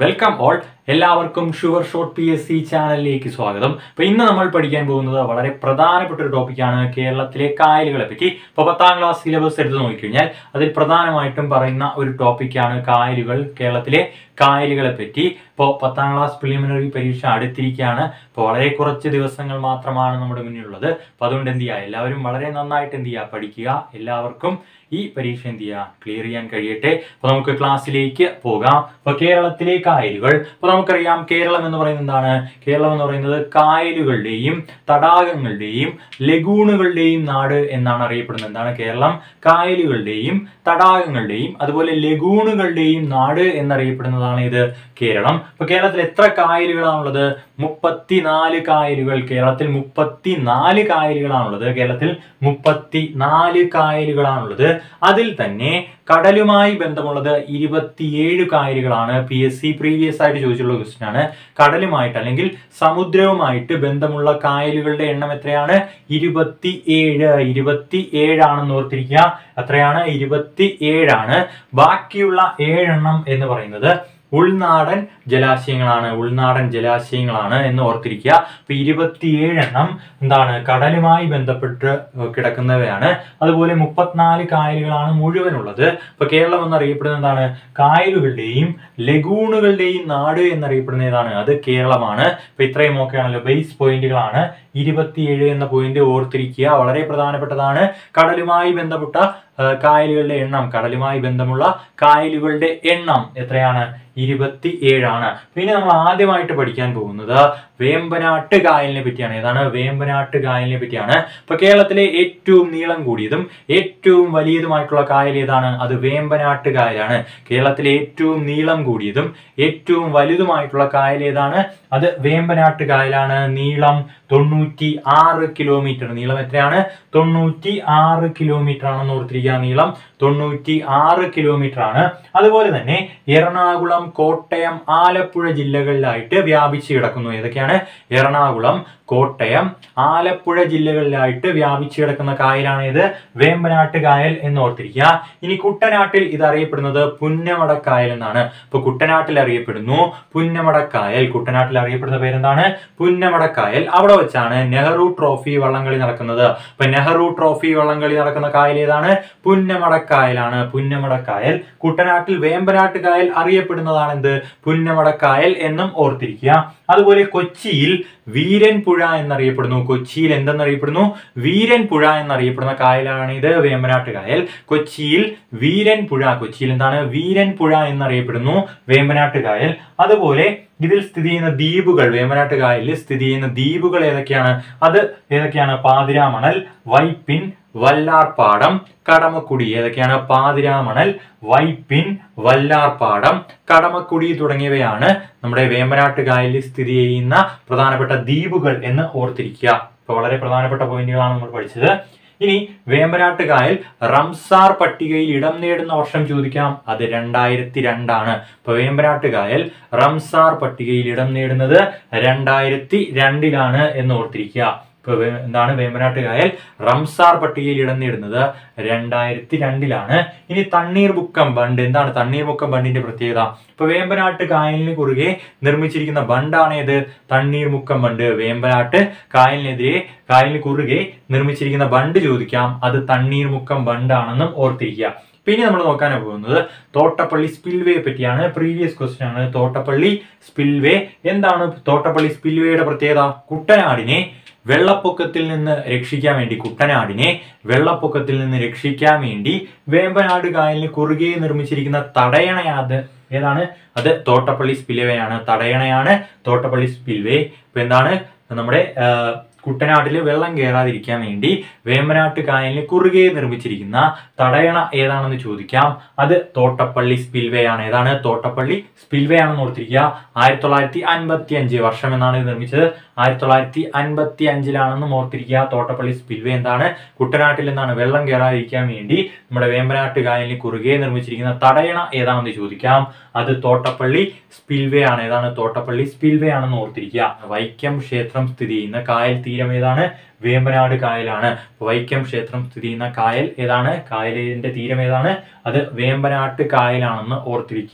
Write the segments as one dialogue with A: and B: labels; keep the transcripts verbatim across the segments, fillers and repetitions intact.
A: Welcome all. എല്ലാവർക്കും sure shot P S C ചാനലിലേക്ക് സ്വാഗതം. അപ്പോൾ ഇന്ന് നമ്മൾ പഠിക്കാൻ പോകുന്നത് വളരെ പ്രധാനപ്പെട്ട ഒരു ടോപ്പിക്കാണ്, കേരളത്തിലെ കായലുകളെ പറ്റി. ഇപ്പോൾ പത്താം ക്ലാസ് സിലബസ് എടുത്ത് നോക്കിക്കഴിഞ്ഞാൽ അതിൽ പ്രധാനമായിട്ടും പറയുന്ന ഒരു ടോപ്പിക്കാണ് കായലുകൾ, കേരളത്തിലെ കായലുകളെ പറ്റി. ഇപ്പോൾ പത്താം ക്ലാസ് പ്രിലിമിനറി പരീക്ഷ അടുത്തിരിക്കുകയാണ്. ഇപ്പോൾ വളരെ കുറച്ച് ദിവസങ്ങൾ മാത്രമാണ് നമ്മുടെ മുന്നിലുള്ളത്. അപ്പോൾ അതുകൊണ്ട് എന്ത് ചെയ്യുക, എല്ലാവരും വളരെ നന്നായിട്ട് എന്ത് ചെയ്യുക, പഠിക്കുക. എല്ലാവർക്കും ഈ പരീക്ഷ എന്ത് ചെയ്യുക, ക്ലിയർ ചെയ്യാൻ കഴിയട്ടെ. അപ്പോൾ നമുക്ക് ക്ലാസ്സിലേക്ക് പോകാം. അപ്പോൾ കേരളത്തിലെ കായലുകൾ, അപ്പോൾ നമുക്കറിയാം കേരളം എന്ന് പറയുന്നത് എന്താണ്? കേരളം എന്ന് പറയുന്നത് കായലുകളുടെയും തടാകങ്ങളുടെയും ലഗൂണുകളുടെയും നാട് എന്നാണ് അറിയപ്പെടുന്നത്. എന്താണ് കേരളം? കായലുകളുടെയും തടാകങ്ങളുടെയും അതുപോലെ ലഗൂണുകളുടെയും നാട് എന്നറിയപ്പെടുന്നതാണ് ഇത് കേരളം. ഇപ്പൊ കേരളത്തിൽ എത്ര കായലുകളാണുള്ളത്? മുപ്പത്തിനാല് കായലുകൾ. കേരളത്തിൽ മുപ്പത്തിനാല് കായലുകളാണുള്ളത്. കേരളത്തിൽ മുപ്പത്തിനാല് കായലുകളാണുള്ളത്. അതിൽ തന്നെ കടലുമായി ബന്ധമുള്ളത് ഇരുപത്തിയേഴ് കായലുകളാണ്. പി എസ് സി പ്രീവിയസ് ആയിട്ട് ചോദിച്ചിട്ടുള്ള ക്വസ്റ്റ്യൻ ആണ്. കടലുമായിട്ട് അല്ലെങ്കിൽ സമുദ്രവുമായിട്ട് ബന്ധമുള്ള കായലുകളുടെ എണ്ണം എത്രയാണ്? ഇരുപത്തി ഏഴ്. ഇരുപത്തി ഏഴാണെന്ന് ഓർത്തിരിക്കുക. എത്രയാണ്? ഇരുപത്തി ഏഴാണ്. ബാക്കിയുള്ള ഏഴെണ്ണം എന്ന് പറയുന്നത് ഉൾനാടൻ ജലാശയങ്ങളാണ്. ഉൾനാടൻ ജലാശയങ്ങളാണ് എന്ന് ഓർത്തിരിക്കുക. അപ്പൊ ഇരുപത്തിയേഴെണ്ണം എന്താണ്? കടലുമായി ബന്ധപ്പെട്ട് കിടക്കുന്നവയാണ്. അതുപോലെ മുപ്പത്തിനാല് കായലുകളാണ് മുഴുവനുള്ളത്. ഇപ്പൊ കേരളം എന്നറിയപ്പെടുന്നത് എന്താണ്? കായലുകളുടെയും ലഗൂണുകളുടെയും നാട് എന്നറിയപ്പെടുന്ന ഏതാണ്? അത് കേരളമാണ്. ഇപ്പൊ ഇത്രയും ഒക്കെയാണല്ലോ ബേസ് പോയിന്റുകളാണ്. ഇരുപത്തിയേഴ് എന്ന പോയിന്റ് ഓർത്തിരിക്കുക, വളരെ പ്രധാനപ്പെട്ടതാണ്. കടലുമായി ബന്ധപ്പെട്ട കായലുകളുടെ എണ്ണം, കടലുമായി ബന്ധമുള്ള കായലുകളുടെ എണ്ണം എത്രയാണ്? ഇരുപത്തി ഏഴാണ്. പിന്നെ നമ്മൾ ആദ്യമായിട്ട് പഠിക്കാൻ പോകുന്നത് വേമ്പനാട്ട് കായലിനെ പറ്റിയാണ്. ഏതാണ്? വേമ്പനാട്ട് കായലിനെ പറ്റിയാണ്. ഇപ്പൊ കേരളത്തിലെ ഏറ്റവും നീളം കൂടിയതും ഏറ്റവും വലിയതുമായിട്ടുള്ള കായൽ ഏതാണ്? അത് വേമ്പനാട്ട് കായലാണ്. കേരളത്തിലെ ഏറ്റവും നീളം കൂടിയതും ഏറ്റവും വലുതുമായിട്ടുള്ള കായൽ ഏതാണ്? അത് വേമ്പനാട്ട് കായലാണ്. നീളം തൊണ്ണൂറ്റി ആറ് കിലോമീറ്റർ. നീളം എത്രയാണ്? തൊണ്ണൂറ്റി ആറ് കിലോമീറ്റർ ആണെന്ന് ഓർത്തിരിക്കുക. നീളം തൊണ്ണൂറ്റി ആറ് കിലോമീറ്റർ ആണ്. അതുപോലെ തന്നെ എറണാകുളം, കോട്ടയം, ആലപ്പുഴ ജില്ലകളിലായിട്ട് വ്യാപിച്ചു കിടക്കുന്നു. ഏതൊക്കെയാണ്? എറണാകുളം, കോട്ടയം, ആലപ്പുഴ ജില്ലകളിലായിട്ട് വ്യാപിച്ചു കിടക്കുന്ന കായലാണ് ഇത് വേമ്പനാട്ട് കായൽ എന്ന് ഓർത്തിരിക്കുക. ഇനി കുട്ടനാട്ടിൽ ഇത് അറിയപ്പെടുന്നത് പുന്നമടക്കായൽ എന്നാണ്. ഇപ്പൊ കുട്ടനാട്ടിൽ അറിയപ്പെടുന്നു പുന്നമടക്കായൽ. കുട്ടനാട്ടിൽ അറിയപ്പെടുന്ന പേരെന്താണ്? പുന്നമടക്കായൽ. അവിടെ വെച്ചാണ് നെഹ്റു ട്രോഫി വള്ളംകളി നടക്കുന്നത്. ഇപ്പൊ നെഹ്റു ട്രോഫി വള്ളംകളി നടക്കുന്ന കായൽ ഏതാണ്? പുന്നമടക്കായലാണ്. പുന്നമടക്കായൽ. കുട്ടനാട്ടിൽ വേമ്പനാട്ട് കായൽ അറിയപ്പെടുന്നതാണ് എന്ത്? പുന്നമടക്കായൽ എന്നും ഓർത്തിരിക്കുക. അതുപോലെ കൊച്ചിയിൽ വീരൻപുഴ എന്നറിയപ്പെടുന്നു. കൊച്ചിയിൽ എന്തെന്നറിയപ്പെടുന്നു? വീരൻപുഴ എന്നറിയപ്പെടുന്ന കായലാണ് ഇത് വേമ്പനാട്ട് കായൽ. കൊച്ചിയിൽ വീരൻപുഴ. കൊച്ചിയിൽ എന്താണ്? വീരൻപുഴ എന്നറിയപ്പെടുന്നു വേമ്പനാട്ട് കായൽ. അതുപോലെ ഇതിൽ സ്ഥിതി ചെയ്യുന്ന ദ്വീപുകൾ, വേമ്പനാട്ട് കായലിൽ സ്ഥിതി ചെയ്യുന്ന ദ്വീപുകൾ ഏതൊക്കെയാണ്? അത് ഏതൊക്കെയാണ്? പാതിരാമണൽ, വൈപ്പിൻ, വല്ലാർപാടം, കടമക്കുടി. ഏതൊക്കെയാണ്? പാതിരാമണൽ, വൈപ്പിൻ, വല്ലാർപാടം, കടമക്കുടി തുടങ്ങിയവയാണ് നമ്മുടെ വേമ്പനാട്ട് കായലിൽ സ്ഥിതി ചെയ്യുന്ന പ്രധാനപ്പെട്ട ദ്വീപുകൾ എന്ന് ഓർത്തിരിക്കുക. ഇപ്പൊ വളരെ പ്രധാനപ്പെട്ട പോയിന്റുകളാണ് നമ്മൾ പഠിച്ചത്. ഇനി വേമ്പനാട്ട് കായൽ റംസാർ പട്ടികയിൽ ഇടം നേടുന്ന വർഷം ചോദിക്കാം. അത് രണ്ടായിരത്തി രണ്ടാണ്. ഇപ്പൊ വേമ്പനാട്ട് കായൽ റംസാർ പട്ടികയിൽ ഇടം നേടുന്നത് രണ്ടായിരത്തി രണ്ടിലാണ് എന്ന് ഓർത്തിരിക്കുക. ഇപ്പൊ എന്താണ്? വേമ്പനാട്ട് കായൽ റംസാർ പട്ടികയിൽ ഇടം നേടുന്നത് രണ്ടായിരത്തി രണ്ടിലാണ്. ഇനി തണ്ണീർമുക്കം ബണ്ട്. എന്താണ് തണ്ണീർമുക്കം ബണ്ടിന്റെ പ്രത്യേകത? ഇപ്പൊ വേമ്പനാട്ട് കായലിന് കുറുകെ നിർമ്മിച്ചിരിക്കുന്ന ബണ്ടാണ് ഏത്? തണ്ണീർമുക്കം ബണ്ട്. വേമ്പനാട്ട് കായലിനെതിരെ കായലിന് കുറുകെ നിർമ്മിച്ചിരിക്കുന്ന ബണ്ട് ചോദിക്കാം. അത് തണ്ണീർമുക്കം ബണ്ടാണെന്നും ഓർത്തിരിക്കുക. പിന്നെ നമ്മൾ നോക്കാൻ പോകുന്നത് തോട്ടപ്പള്ളി സ്പിൽവേയെ പറ്റിയാണ്. പ്രീവിയസ് ക്വസ്റ്റ്യൻ ആണ് തോട്ടപ്പള്ളി സ്പിൽവേ. എന്താണ് തോട്ടപ്പള്ളി സ്പിൽവേയുടെ പ്രത്യേകത? കുട്ടനാടിനെ വെള്ളപ്പൊക്കത്തിൽ നിന്ന് രക്ഷിക്കാൻ വേണ്ടി കുട്ടനാടിനെ വെള്ളപ്പൊക്കത്തിൽ നിന്ന് രക്ഷിക്കാൻ വേണ്ടി വേമ്പനാട് കായലിന് കുറുകെ നിർമ്മിച്ചിരിക്കുന്ന തടയണയാത് ഏതാണ്? അത് തോട്ടപ്പള്ളി സ്പിൽവേ ആണ്. തടയണയാണ് തോട്ടപ്പള്ളി സ്പിൽവേ. ഇപ്പൊ എന്താണ്? നമ്മുടെ കുട്ടനാട്ടിൽ വെള്ളം കയറാതിരിക്കാൻ വേണ്ടി വേമ്പനാട്ട് കായലിന് കുറുകെ നിർമ്മിച്ചിരിക്കുന്ന തടയണ ഏതാണെന്ന് ചോദിക്കാം. അത് തോട്ടപ്പള്ളി സ്പിൽവേ ആണ്. ഏതാണ്? തോട്ടപ്പള്ളി സ്പിൽവേ ആണെന്ന് ഓർത്തിരിക്കുക. ആയിരത്തി തൊള്ളായിരത്തി അൻപത്തി അഞ്ച് വർഷം എന്നാണ് ഇത് നിർമ്മിച്ചത്. ആയിരത്തി തൊള്ളായിരത്തി അൻപത്തി അഞ്ചിലാണെന്നും ഓർത്തിരിക്കുക. തോട്ടപ്പള്ളി സ്പിൽവേ എന്താണ്? കുട്ടനാട്ടിൽ എന്താണ്? വെള്ളം കയറാതിരിക്കാൻ വേണ്ടി നമ്മുടെ വേമ്പനാട്ട് കായലിന് കുറുകെ നിർമ്മിച്ചിരിക്കുന്ന തടയണ ഏതാണെന്ന് ചോദിക്കാം. അത് തോട്ടപ്പള്ളി സ്പിൽവേ ആണ്. ഏതാണ്? തോട്ടപ്പള്ളി സ്പിൽവേ ആണെന്ന് ഓർത്തിരിക്കുക. വൈക്കം ക്ഷേത്രം സ്ഥിതി ചെയ്യുന്ന കായൽ തീരം ഏതാണ്? വേമ്പനാട് കായലാണ്. വൈക്കം ക്ഷേത്രം സ്ഥിതി ചെയ്യുന്ന കായൽ ഏതാണ്? കായലിന്റെ തീരം ഏതാണ്? അത് വേമ്പനാട്ട് കായലാണെന്ന് ഓർത്തിരിക്കുക.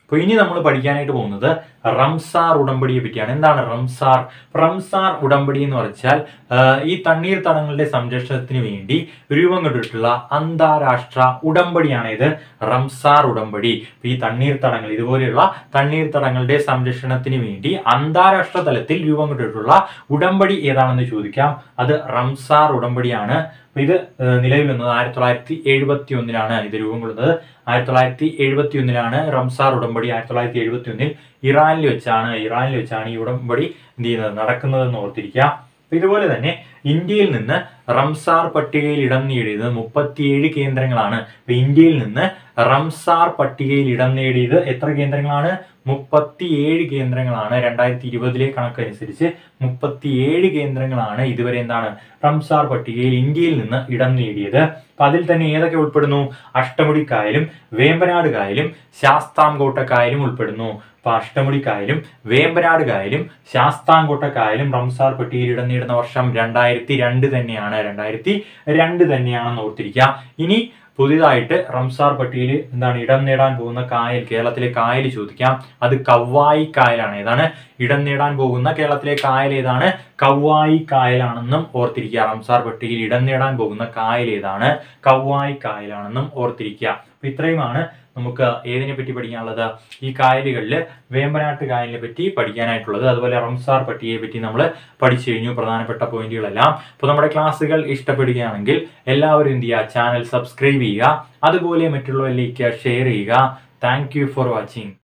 A: അപ്പോൾ ഇനി നമ്മൾ പഠിക്കാനായിട്ട് പോകുന്നത് റംസാർ ഉടമ്പടിയെ പറ്റിയാണ്. എന്താണ് റംസാർ? റംസാർ ഉടമ്പടി എന്ന് വെച്ചാൽ ഈ തണ്ണീർത്തടങ്ങളുടെ സംരക്ഷണത്തിന് വേണ്ടി രൂപം കൊണ്ടിട്ടുള്ള അന്താരാഷ്ട്ര ഉടമ്പടിയാണ് ഇത് റംസാർ ഉടമ്പടി. ഈ തണ്ണീർത്തടങ്ങൾ, ഇതുപോലെയുള്ള തണ്ണീർത്തടങ്ങളുടെ സംരക്ഷണത്തിന് വേണ്ടി അന്താരാഷ്ട്ര തലത്തിൽ രൂപം കൊണ്ടിട്ടുള്ള ഉടമ്പടി ഏതാണെന്ന് ചോദിക്കാം. അത് റംസാർ ഉടമ്പടിയാണ്. ഇത് നിലവിൽ വന്നത് ആയിരത്തി തൊള്ളായിരത്തി എഴുപത്തി ഒന്നിലാണ് ഇത് രൂപം കൊള്ളുന്നത്. ആയിരത്തി തൊള്ളായിരത്തി എഴുപത്തി ഒന്നിലാണ് റംസാർ ഉടമ്പടി ആയിരത്തി തൊള്ളായിരത്തി എഴുപത്തി ഒന്നിൽ ഇറാനിൽ വെച്ചാണ് ഇറാനിൽ വെച്ചാണ് ഈ ഉടമ്പടി എന്ത് ചെയ്യുന്നത് നടക്കുന്നതെന്ന് ഓർത്തിരിക്കുക. ഇതുപോലെ തന്നെ ഇന്ത്യയിൽ നിന്ന് റംസാർ പട്ടികയിൽ ഇടം നേടിയത് മുപ്പത്തിയേഴ് കേന്ദ്രങ്ങളാണ്. ഇപ്പൊ ഇന്ത്യയിൽ നിന്ന് റംസാർ പട്ടികയിൽ ഇടം നേടിയത് എത്ര കേന്ദ്രങ്ങളാണ്? മുപ്പത്തിയേഴ് കേന്ദ്രങ്ങളാണ്. രണ്ടായിരത്തി ഇരുപതിലെ കണക്കനുസരിച്ച് മുപ്പത്തിയേഴ് കേന്ദ്രങ്ങളാണ് ഇതുവരെ എന്താണ് റംസാർ പട്ടികയിൽ ഇന്ത്യയിൽ നിന്ന് ഇടം നേടിയത്. അപ്പൊ അതിൽ തന്നെ ഏതൊക്കെ ഉൾപ്പെടുന്നു? അഷ്ടമുടി കായലും വേമ്പനാട് കായലും ശാസ്താംകോട്ട കായലും ഉൾപ്പെടുന്നു. അപ്പൊ അഷ്ടമുടി കായലും വേമ്പനാട് കായലും ശാസ്താംകോട്ട കായലും റംസാർ പട്ടികയിൽ ഇടം നേടുന്ന വർഷം രണ്ടായിരത്തി രണ്ട് തന്നെയാണ്. രണ്ടായിരത്തി രണ്ട് തന്നെയാണെന്ന് ഓർത്തിരിക്കുക. ഇനി പുതിയതായിട്ട് റംസാർ പട്ടികയിൽ എന്താണ് ഇടം നേടാൻ പോകുന്ന കായൽ, കേരളത്തിലെ കായൽ ചോദിക്കാം. അത് കവ്വായി കായലാണ്. ഏതാണ് ഇടം നേടാൻ പോകുന്ന കേരളത്തിലെ കായൽ ഏതാണ്? കവ്വായി കായലാണെന്നും ഓർത്തിരിക്കുക. റംസാർ പട്ടികയിൽ ഇടം നേടാൻ പോകുന്ന കായൽ ഏതാണ്? കവ്വായി കായലാണെന്നും ഓർത്തിരിക്കുക. അപ്പൊ ഇത്രയുമാണ് നമുക്ക് ഏതിനെ പറ്റി പഠിക്കാനുള്ളത്? ഈ കായലുകളിൽ വേമ്പനാട്ട് കായലിനെ പറ്റി പഠിക്കാനായിട്ടുള്ളത്. അതുപോലെ റംസാർ പട്ടികയെ പറ്റി നമ്മൾ പഠിച്ചു കഴിഞ്ഞു, പ്രധാനപ്പെട്ട പോയിന്റുകളെല്ലാം. അപ്പോൾ നമ്മുടെ ക്ലാസ്സുകൾ ഇഷ്ടപ്പെടുകയാണെങ്കിൽ എല്ലാവരും എന്ത് ചെയ്യുക? ചാനൽ സബ്സ്ക്രൈബ് ചെയ്യുക, അതുപോലെ മറ്റുള്ളവരിലേക്ക് ഷെയർ ചെയ്യുക. Thank you for watching.